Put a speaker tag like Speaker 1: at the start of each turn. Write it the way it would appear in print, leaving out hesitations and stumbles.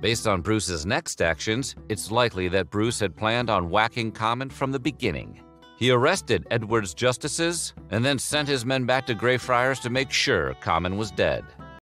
Speaker 1: Based on Bruce's next actions, it's likely that Bruce had planned on whacking Comyn from the beginning. He arrested Edward's justices and then sent his men back to Greyfriars to make sure Comyn was dead.